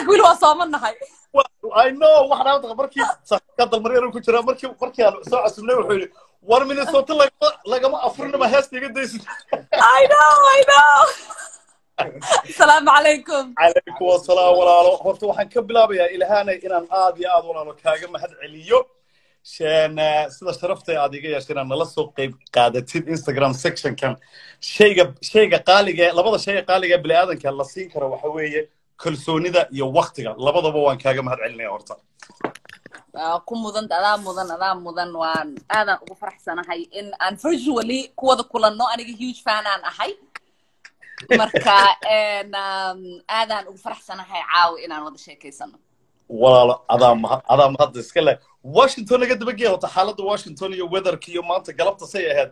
laakiin wili waa sooman nahay I know waxaan aad markii saxka dalmareero ku jira markii aan soo casubnay wuxuu yiri war Minnesota lagama afurna ma heesta iga daysid I know السلام عليكم عليكم السلام walaalo horta waxaan ka bilaabayaa ilaahanay inaan aad iyo aad walaalo kaaga mahad celiyo sida sharaftay aad iga yeesheen nala soo qayb qaadatid Instagram section kan shayga qaaliga labada shay qaaliga bini aadanka la siin karo waxa weeye kalsoonida iyo waqtiga labadaba waan kaaga mahad celinaya horta ku mudan waan aadan ugu faraxsanahay in aan virtually kuwada kulanno aniga huge fan aan ahay marka aadan ugu faraxsanahay caawi inaan wada sheekaysano walaalo adaa mahad iska leh Washington laga daba geeyo horta xaaladda Washington iyo weatherka iyo maanta galabta say ahayd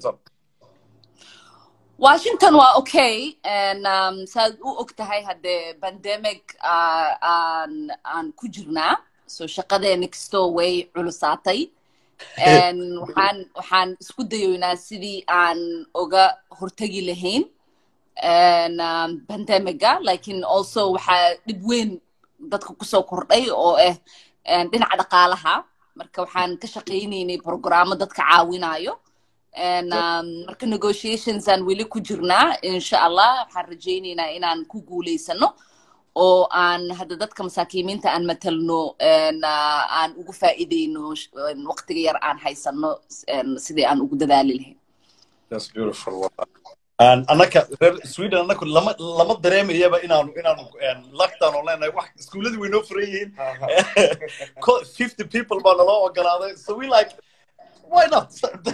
Washington waa okay and saad u ogtahay hadde pandemic aan ku jirnaa so shaqadeena kastoo way culusaatay and waxaan isku dayoynaa sidii aan uga hortagi lahayn and pandemiga laakiin also waxaa dhib weyn dadka kusoo kordhay oo dhinaca dhaqaalaha marka waxaan ka shaqaynaynay programmo dadka caawinayo and marka negotiations aan weli ku jirnaa insha Allah waxaan rajaynaynaa inaan ku guuleysano oo aan hadda dadka masaakiimiinta aan matalno aan ugu faa'iideyno waqtiga yar aan haysano sidii aan ugu dadaali lahayn That's beautiful anaka Sweden anaka lama dareemayaba inaanu lockdown online wax iskuuladii way noo furan yihiin 50 people baa naloo ogolaaday so we like why not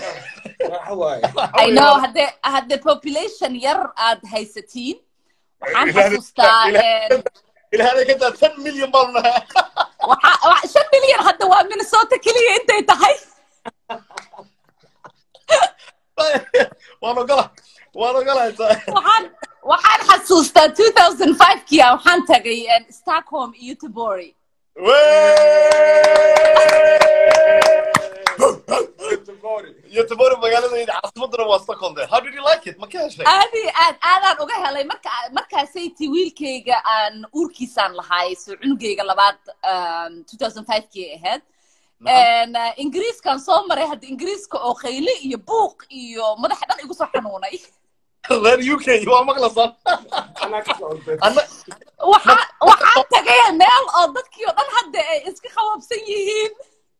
I know had the population yar aad haysatiin waxaan xasuustaa ilaahay ka taa 10 million baa waxa 5 million hadda waa Minnesota kaliya intay tahay waan ogolahay waxaan xasuustaa 2005 kii waxaan tagay Stockholm iyo Göteborg Göteborg magaaladayda caasimadana waa Stockholm how did you like it ma ka heshay aadaan uga helay markaasay wiilkayga aan uurkiisaan lahaay soo cunugayga labaad 2005 kii ahayd ingiriiskan soo maray hadda ingiriiska oo khayli iyo buuq iyo madaxa dhan igu soo xanuunay reer UK waa maqlasan waxaan tagay meel oo dadkii oo dhan hadda ay iska khawaabsan yihiin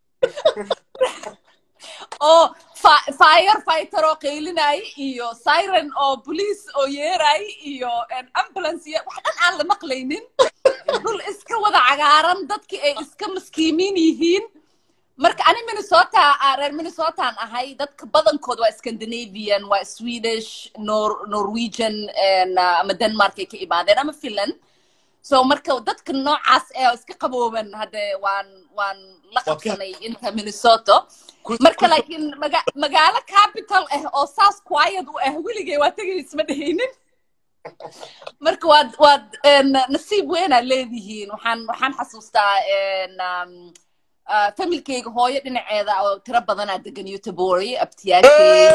oo firefighter oo qaylinay iyo siren oo police oo yeeray iyo ambulance wax dhan aan la maqlaynin dul iska wada cagaaran dadkii ay iska maskiimiin yihiin marka ani reer Minnesota ahay dadka badankood waa Scandinavian waa Swedish Norwegian ama Denmark ay ka imaadeen ama Finland so marka dadka noocaas ee iska qabooban hadda waan la qabsanay inta Minnesota marka laakiin magaalo capital oo saas quiet u weligay waa tagay isma dhahaynin marka waad nasiib weyn aad leedihiin waxaan xasuustaa familkayga hooyo dhinaceeda oo tiro badan aad degan Göteborg abtiyaashey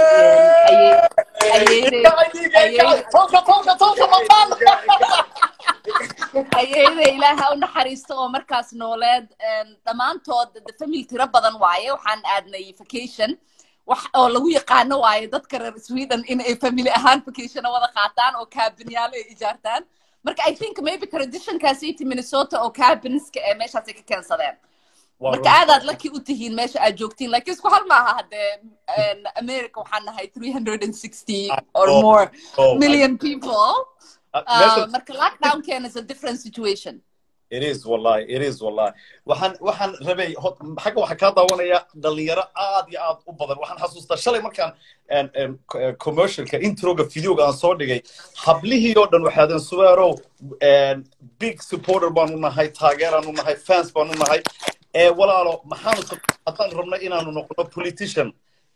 ayayda ilaaha u naxariisto oo markaas nooleed dhammaantood family tiro badan waaye waxaan aadnay vacation wax oo lagu yaqaano waaye dadka reer Sweden in ay family ahaan vacation wada qaataan oo cabinyaal ay ijaartaan marka I think maybe traditionkaasi Minnesota oo cabinska ee meeshaas ay ka keensadeen marka aadaad lucky u tihiin meesha aad joogtiin laakiin isku hal maaha hadde America waxaan nahay 360 or more million people marka lockdown is a different situation It is wallahi waxaan rabay xagga waxa ka daawanaya dhalinyaro aad iyo aad u badan waxaan xasuustaa shalay markaan commercialka introga videoga aan soo dhigay hablihii oo dhan waxaadan suwaaro big supporter baan u nahay taageeraan u nahay fans baan u nahay walaalo maxaan haddaan rabnay inaanu noqono politician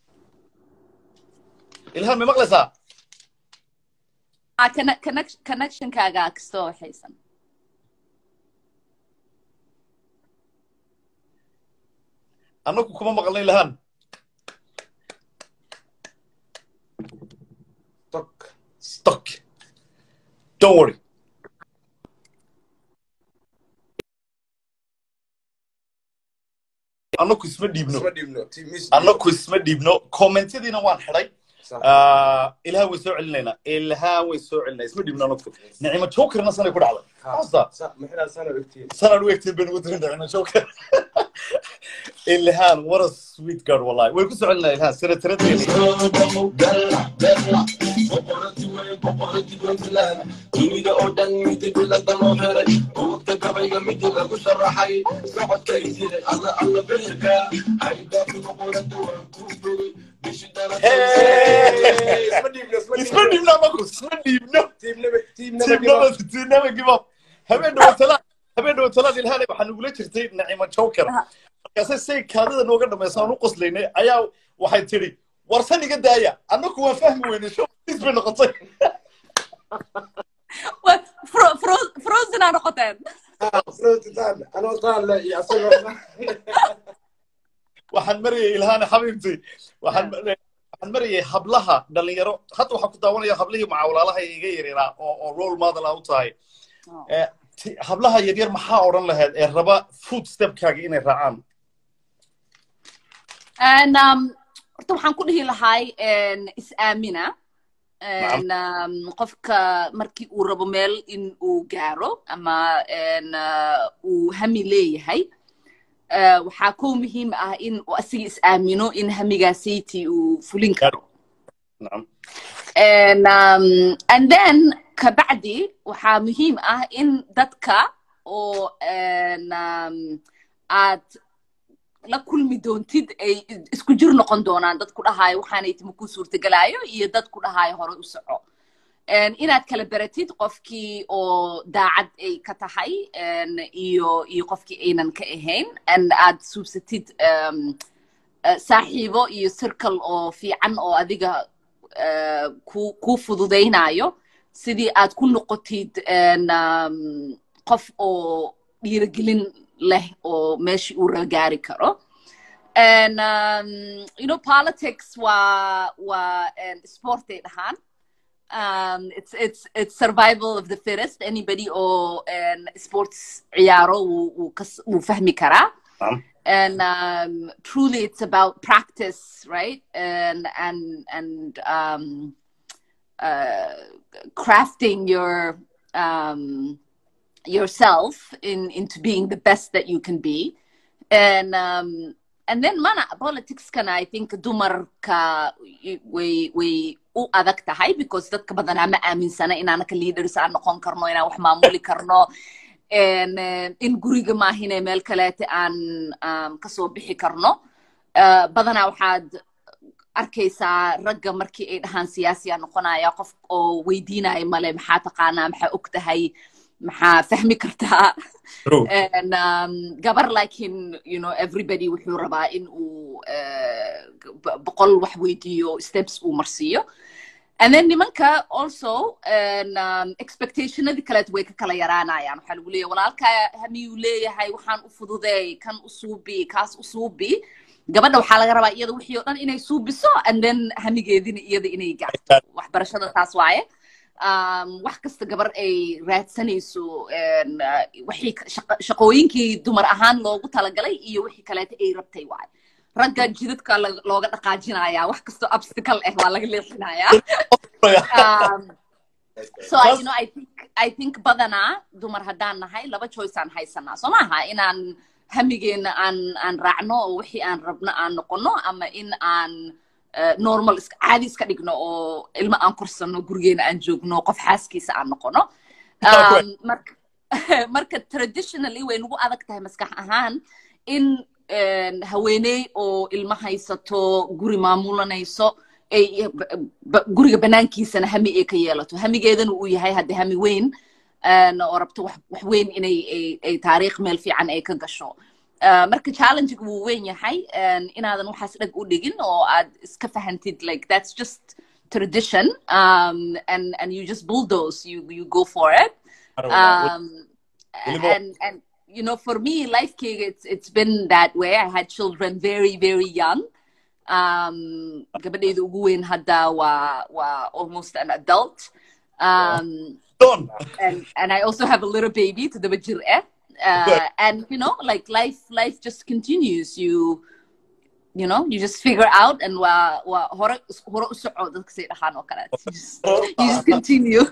ilhaan ma maqlaysaa connectionkaaga kastoo waxaysan annagu kuma maqalnay ilhaan stock don't worry annaku isma dhiibno اسمه ديبنو تيم ميس annaku isma dhiibno commentadiina waan xidhay ilaaha way soo celinaynaa isma dhiibno annaku nicimo jokerna sanay ku dhacday hoosta صح محنا سنة وقتين sanaan u egteen baan ugu dirin nicimo joker ilhaan what a sweet girl wallahi way ku soo celinaa ilhaan siratiradeenii isma dhiibno annaku isma dhiibno team never give up habeen dhawatalaan ilhaan waxaa nagula jirtay nicimo joker markaase say kaadida nooga dhammaysa aan u qoslaynay ayaa waxay tidhi warsan iga daaya annaku waan fahmi weynay showis bay noqotay frozen aan noqoteen أنا طالع يا صغير waxaan marayay ilhaan xabiibti waxaan marayay hablaha dhalinyaro hadda waxaan ku daawanaya hablihii macaawlaalaha iga yaryara oo role model ah u tahay hablaha yaryar maxaa odhan lahayd ee raba footstepkaaga inay raacaan horta waxaan ku dhihi lahay is-aamina qofka markii uu rabo meel in uu gaaro ama uu hami leeyahay waxaa koo muhiim ah in uu asiga is-aamino in hamigaasaytii uu fulin karo and then kabacdi waxaa muhiim ah in dadka oo aad la kulmi doontid ay isku jir noqon doonaan dad ku dhahayo waxaanay timo ku suurtagelaayo iyo dad ku dhahayo hore u soco inaad kala baratid qofkii oo daacad ay ka tahay iyo qofkii aynan ka ahayn aad suubsatid saaxiibo iyo circle oo fiican oo adiga ku fududaynayo sidii aad ku noqotid qof oo dhiirigelin leh oo meeshii uu gaari karo politics waa sport ay dhahaan it's survival of the fittest anybody or sports ciyaaro wuu fahmi karaa and truly it's about practice right and crafting yourself into being the best that you can be and then politics kana I think dumarka way u adag tahay because dadka badanaa ma aaminsana inaana ka leaders aan noqon karno inaan wax maamuli karno in guriga maahine meel kaleete aan kasoo bixi karno badanaa waxaad arkaysaa ragga markii ay dhahaan siyaasiya noqonaya qof oo weydiinaya male maxaa taqaanaa maxaa og tahay maxaa fahmi kartaa gabar laakiin everybody wuxuu rabaa in uu boqol wax weydiiyo steps uu marsiiyo and then nimanka also expectationadii kaleet way ka kala yaraanayaan waxaa lagu leeyahay walaalka hamiyuu leeyahay waxaan u fududeey kan u suubi kaas u suubi gabadha waxaa laga rabaa iyada wixii oo dhan inay suubiso and then hamigeedina iyada inay gaarto waxbarashada taas waaye wax kasta gabar ay raadsanayso wixii shaqooyinkii dumar ahaan loogu talagalay iyo wixii kaleeta ay rabtay waaye ragga jidadka looga dhaqaajinayaa wax kastoo obstacle ah waa laga leexinayaa so I think badanaa dumar haddaan nahay laba choice aan haysanaa soo maaha inaan hamigeena aan raacno oo wixii aan rabno aan noqono ama in aan normal caadi iska dhigno oo ilma aan korsano gurigeena aan joogno qof xaaskiisa aan noqono marka traditionally way nagu adag tahay maskax ahaan in haweeney oo ilma haysato guri maamulanayso guriga banaankiisana hami ay ka yeelato hamigeedana uu yahay hadde hami weyn oo rabto wax weyn inay taariikh meel fiican ay ka gasho marka challenge-gu wuu weyn yahay inaadan waxaas dhag u dhigin oo aad iska fahantid like that's just tradition and you just bulldoze you go for it and for me life it's been that way I had children very very young gabadhayda ugu weyn hadda waa almost an adult and I also have a little baby to the jir And you know, like life just continues. You know, you just figure out and you just continue.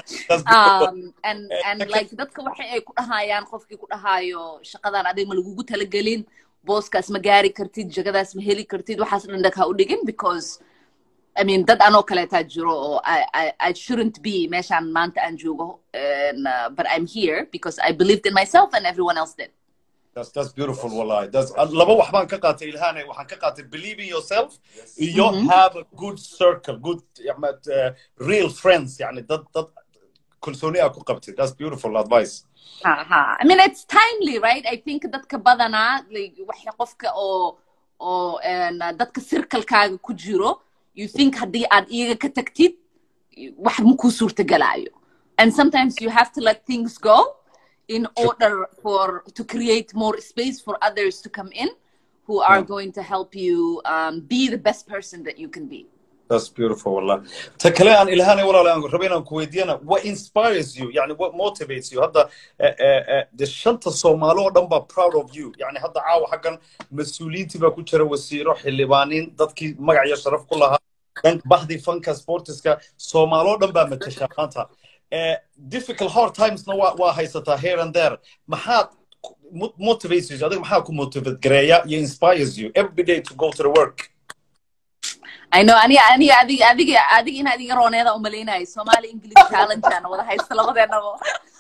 And like dadka waxay ay ku dhahayaan qofkii ku dhahayo shaqadan adeeg ma lagugu talagelin booskaas ma gaari kartid jagadaas ma heli kartid waxaas dhan dhaka u dhigin because I mean dad anoo kale taa jiro oo I shouldn't be meeshaan maanta aan joogo but I'm here because I believed in myself and everyone else did. That's beautiful wallahi. That's laba wax baan ka qaatay ilhaane waxaan ka qaatay believe in yourself you have a good circle good real friends يعني dad kalsooni aad ku qabtid. That's beautiful advice. I mean it's timely right I think dadka badana waxa qofka oo dadka circle-kaaga ku jiro you think haddii aad iyaga ka tagtid wax ma ku suurtagalayo and sometimes you have to let things go in order to create more space for others to come in who are going to help you be the best person that you can be. That's beautiful والله. تكلم عن إلهاني ولا لا ربنا كويدينا what inspires you يعني what motivates you هذا الشنطة الصومالية دم proud of you يعني هذا عاو حقا مسؤولين تبى كتير وسيروح اللي بانين ضدك ما يشرف كلها كان بحدي فنك سبورتس كصومالية دم متشابهاتها difficult hard times نوا هيستا here and there ما حد motivates you هذا ما حد motivate جريا inspires you every day to go to the work. I know أنا إن هذه رونيدا أملينا Somali English challenge أنا وده هاي السلام ده أنا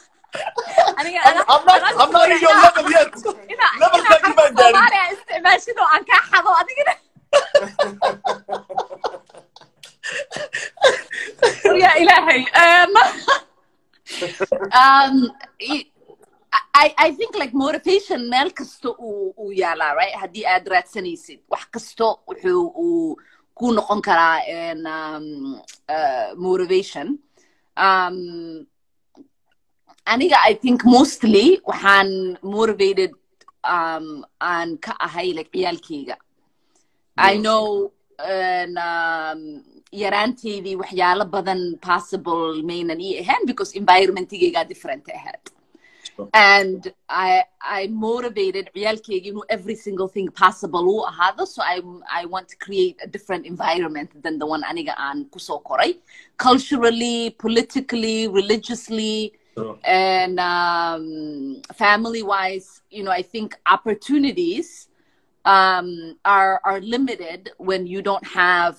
I'm not in your level yet. Level تاني ما عندي. Somali استعمال شنو أنك حظو أديك يا إلهي I think like motivation مال كستو ويالا right هدي أدرات سنيسيد وح كستو كون نقول كرا in motivation I think mostly وحن motivated عن كأهاي like عيالكيجا I know يرانتي ذي وحيالا بدن possible main and إيهن because environment تيجا different أهد. And I motivated عيالكي you know every single thing possible هذا so I want to create a different environment than the one أنا عن كسو كوري culturally, politically, religiously, and family wise you know I think opportunities are limited when you don't have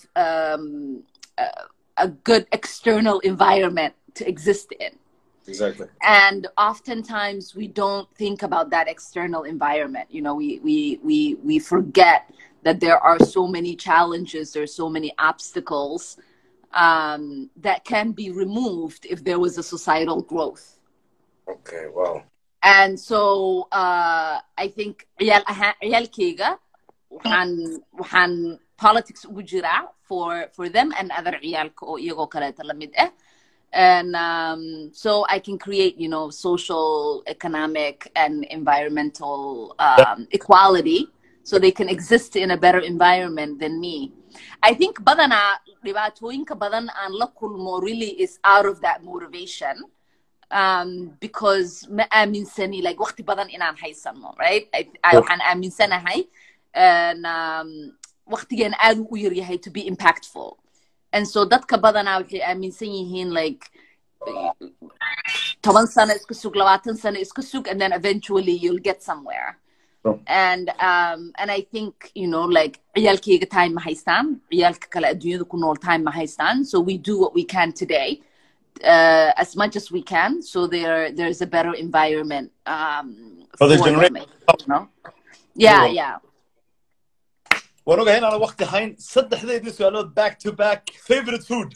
a good external environment to exist in. Exactly. And oftentimes we don't think about that external environment. You know, we forget that there are so many challenges, there's so many obstacles that can be removed if there was a societal growth. Okay, wow. And so I think عيالكيغا وحن politics وجرا for them and other عيالك أو يجو كلا تلميذ and so I can create you know social, economic, and environmental equality so they can exist in a better environment than me. I think badana dhibaatooyinka badan aan la kulmo really is out of that motivation. Because ma aaminsani like waqti badan inaan haysano right I waxaan aaminsanahay waqtigan aad u yar yahay to be impactful and so dadka badana waxay aaminsan yihiin like 10 sano iska sug 20 sano iska sug and then eventually you'll get somewhere. And I think you know like ciyaalkayga time ma haystaan ciyaalka kale adduunyada ku nool time ma haystaan so we do what we can today as much as we can so there's a better environment for the generation you know? yeah ونوجه هنا على وقت حين صدق سؤالات back to back favorite food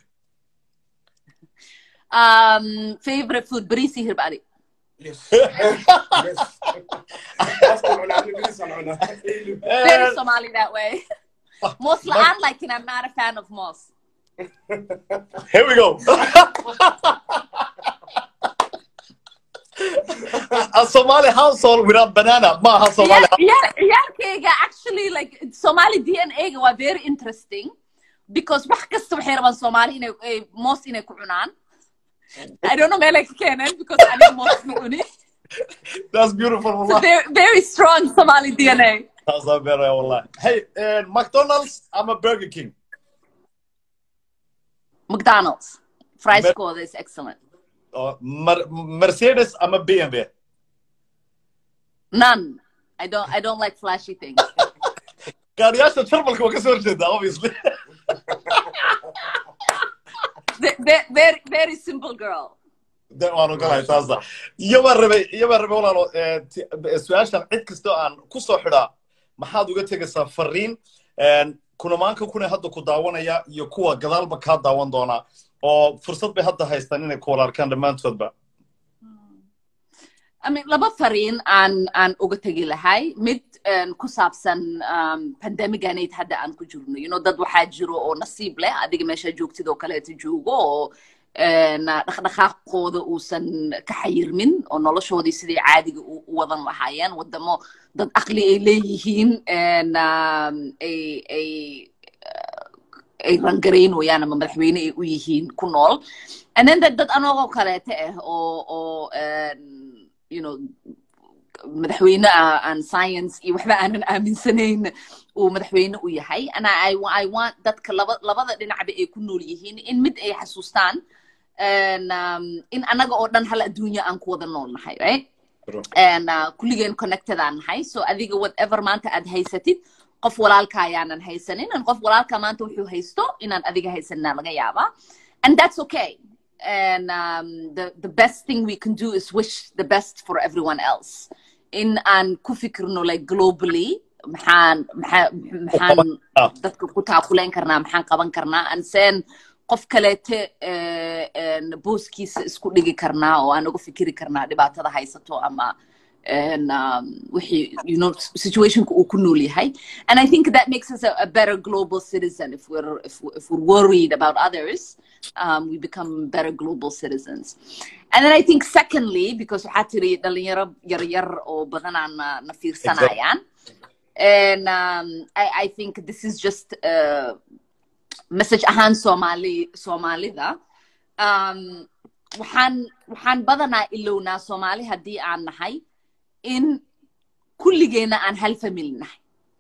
favorite food بريسي هربالي Yes. Very Somali that way. Most unlike I'm not a fan of moss. Here we go. A Somali household without banana. Ma Somali. Yeah. Actually, like Somali DNA was very interesting because wax kasta waxay rabaan Somali inay moss inay ku cunaan. I don't know like Kenan because I need moss ma cuni. That's beautiful So والله. very strong Somali DNA. That's a better والله. Hey, McDonald's I'm a Burger King. McDonald's. Fries score is excellent. Mercedes I'm a BMW. None. I don't like flashy things. gaariyaasha jarmalka waa ka soo horjeedaa obviously. Very simple girl. waan ogolahay taasa iyabaa rabay walaalo su-aashan cid kastoo aan ku soo xidhaa maxaad uga tegaysaa fariin kunamaanka kuna hadda ku daawanaya iyo kuwa gadaalba kaa daawan doonaa oo fursad bay hadda haystaan inay ku wala arkaan dhammaantoodba I mean, laba fariin aan uga tegi lahay mid ku saabsan pandemiganeyd hadda aan ku jirno dad waxaa jiro oo nasiib leh adiga meesha joogtid oo kaleeta joogo oo dhaqdhaqaaqooda uusan ka xayirmin oo noloshoodii sidii caadiga u wadan lahaayeen wadamo dad aqli ay leeyihiin ay rangaraynayaan ama madaxweyne ay u yihiin ku nool and then dad anagoo kaleeta ah oo madaxweyne aan science iyo waxba aanan aaminsanayn uu madaxweyne u yahay and I want dadka labada dhinacba ay ku nool yihiin in mid ay xasuustaan in anaga oo dhan hal adduunya aan ku wada nool nahay right and kulligeen connected aan nahay so adiga whatever maanta aad haysatid qof walaalka ayaanan haysanin and qof walaalka maanta wuxuu haysto inaan adiga haysanina laga yaabaa and that's okay and the best thing we can do is wish the best for everyone else in aan ku fikirno like globally maxaan dadka ku taakuleen karnaa maxaan qaban karnaa and sen qof kaleete booskiisa isku dhigi karnaa oo aan uga fikiri karnaa dhibaatada haysato ama wixii situationka uu ku nool yahay and I think that makes us a better global citizen if we're worried about others we become better global citizens and then I think secondly because waxaa tiri dhalinyaro yaryar oo badanaan na fiirsanayaan and I think this is just message ahaan Soomaalida waxaan badanaa ilownaa Soomaali haddii aan nahay in kulligeena aan hal family nahay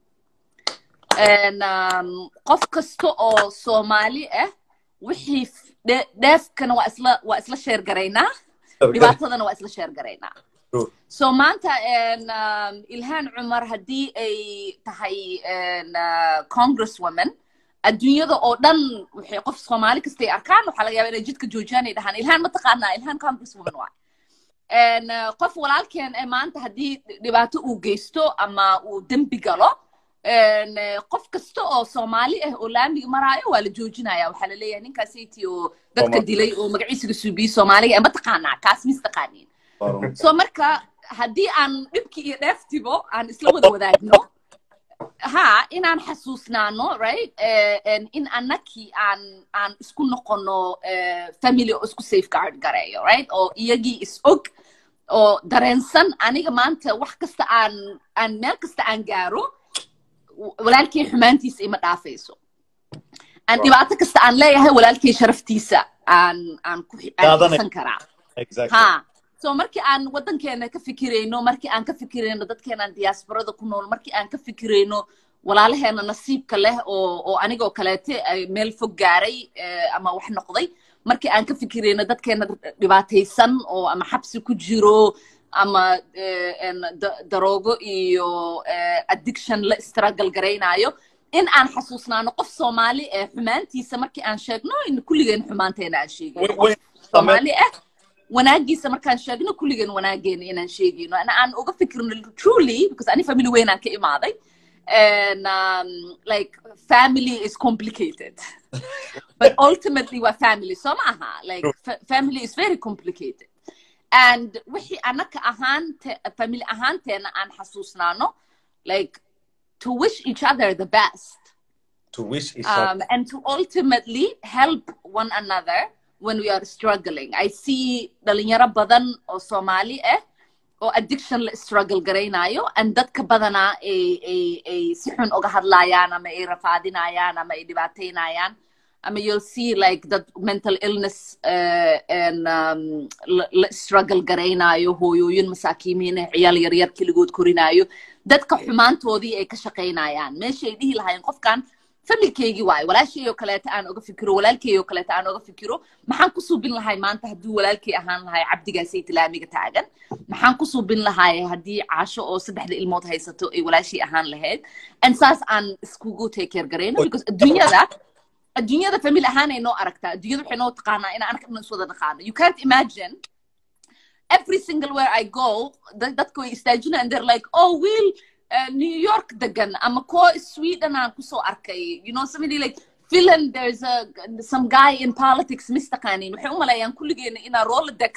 and qof kasta oo Soomaali ah wixii dheefkana waa isla share garaynaa dhibaatadana waa isla share garaynaa so maanta Ilhaan Cumar haddii ay tahay congresswoman adduunyada oo dhan waxay qof Soomaali kasta ay arkaan waxaa laga yaabaa inay jidka joojiyaan ay dhahaan Ilhaan ma taqaanaa Ilhaan congresswoman waa and qof walaalkeen maanta haddii dhibaato uu geysto ama uu dembi galo qof kasta oo Soomaali ah oo laamiga maraayo waa la joojinaya waxaa la leeyahay ninkaasiti oo dadka dilay oo magaciisa suubiyo Soomaaliga ma taqaanaa kaas mis taqaaniin so marka haddii aan dhibki iyo dheeftibo aan isla wada wadaagno inaan xasuusnaano right in annakii aan isku noqono family oo isku safeguard gareeyo right oo iyagii is og oo dareensan aniga maanta wax kasta aan meel kasta aan gaaro walaalkay xumaantiisa ima dhaafayso aan dhibaato kasta aan leeyahay walaalkay sharaftiisa aan ku xiisan karaa so markii aan wadankeena ka fikirayno markii aan ka fikirayno dadkeenan diasporada ku nool markii aan ka fikirayno walaalaheena nasiibka leh oo anigoo kaleete meel fog gaaray ama wax noqday markii aan ka fikirayno dadkeena dhibaataysan oo ama xabsi ku jiro ama daroogo iyo addiction la struggle garaynayo in aan xasuusnaano qof Soomaali xumaantiisa markii aan sheegno in kulligeen xumaanteena aan sheegno Soomaali wanaagiisa markaan sheegno kulligeen wanaageena inaan sheegayno aan uga fikirno truly because ani family weyn aan ka imaaday and like family is complicated but ultimately we're family so maaha like family is very complicated and wixii anaka family ahaanteena aan xasuusnaano like to wish each other the best and to ultimately help one another when we are struggling. I see dhalinyaro badan oo Soomaali ah oo addiction la struggle garaynayo and dadka badana ay si xun uga hadlayaan ama ay rafaadinayaan ama ay dhibaataynayaan I mean, you'll see like that mental illness and struggle garaynayo hooyooyin masaakiimiin ciyaal yar yar kaligood korinayo dadka xumaantoodii ay ka shaqaynayaan meeshay dhihi lahayn qofkan familkeygii waay walaashey oo kaleeta aan uga fikiro walaalkey oo kaleeta aan uga fikiro maxaan ku suubin lahay maanta haddii walaalkey ahaan lahay cabdigaasay tilaamiga taagan maxaan ku suubin lahay haddii caasho oo 3 ilmood haysato ay walaashey ahaan lahayd and saas aan iskugu take care garayno because adduunyada family ahaan ay noo aragtaa adduunyada waxay noo taqaanaa in aan ka dhan wada dhaqaano you can't imagine every single where I go dadku way istaajina and they're like oh will New York dagan ama ko Sweden aan ku soo arkay you know somebody like Finland there's some guy in politics mistaqaanin waxay u maleeyaan kulligeena ina Rolodex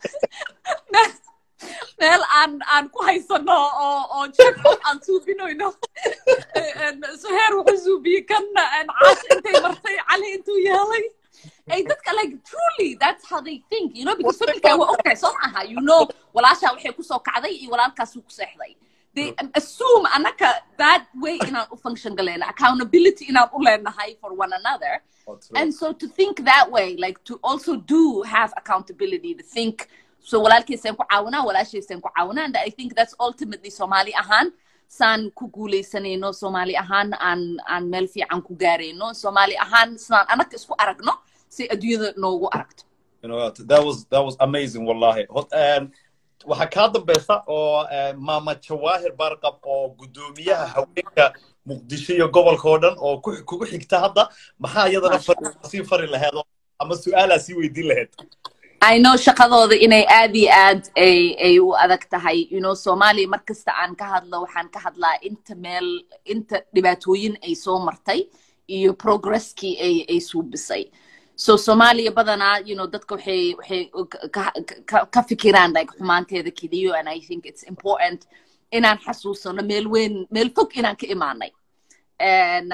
meel aan ku haysano oo check aan suubinoyno so heer wuxuu suubiye kana aan caas intay martay cali intuu yeelay ay dadka like truly that's how they think you know because familka waa okay so aha you know walaasha waxay ku soo kacday iyo walaalkaas uu ku seexday they assume anaka that way in our function galena accountability in our leenahay for one another and so to think that way like to also do have accountability to think so walaalkiisaan ku caawinaa walaashiisaan ku caawinaa and I think that's ultimately Somali ahaan saan ku guuleysanayno Somali ahaan aan meel fiican ku gaarayno Somali ahaan saan anaka isku aragno si adduunyada noogu aragto you know that was amazing wallahi waxa ka dambaysa oo Mama Jawahir Barqab oo gudoomiyaha haweenka Muqdisho iyo gobolka oo dhan oo kugu xigta hadda maxaa iyadana fari lahayd ama su'aalaha si weydiin lahayd I know shaqadooda inay aad iyo aad ay u adag tahay you know Soomaaliya markasta aan ka hadlo waxaan ka hadlaa inta dhibaatooyin ay soo martay iyo progresskii ay suubisay so Somalia badana you know dadka waxay ka fikiraan like xumaanteeda kaliyo and I think it's important inaan xasuusano meel fog inaan ka imaanay and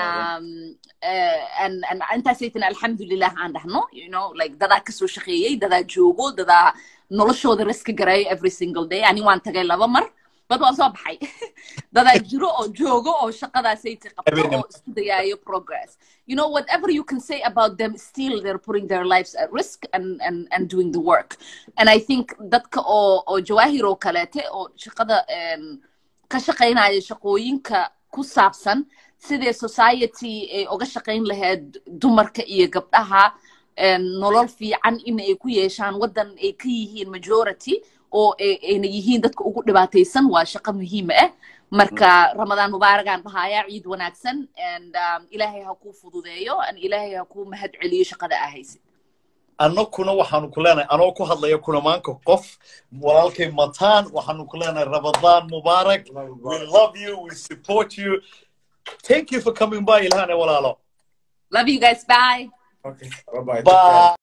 inta saytana alxamdulillah aan dhahno you know like dada ka soo shaqeeyay dada joogo dada noloshooda risk garay every single day ani waan tagay 2 mar bad waan soo baxay dada jiro oo joogo oo shaqadaasay qabto oo isku dayayo progress you know whatever you can say about them still they're putting their lives at risk and doing the work and I think dadka oo Jawahir oo kaleete oo shaqada ka shaqeynaya shaqooyinka ku saabsan sidee society ay uga shaqeyn lahayd dumarka iyo gabdhaha nolol fiican in ay ku yeeshaan wadan ay ka yihiin majority oo ayna yihiin dadka ugu dhibaataysan waa shaqo muhiim ah marka Ramadan mubaarakan bahaya ciid wanaagsan and Ilaahay ha ku fududeeyo and Ilaahay ha ku mahad celiyo shaqada ahaysid annaguna waxaanu ku leenahay anoo ku hadlaya kuna maanka qof walaalkay mataan waxaanu ku leenahay Ramadan mubaarak we love you we support you thank you for coming by Ilhane walaalo love you guys bye okay bye bye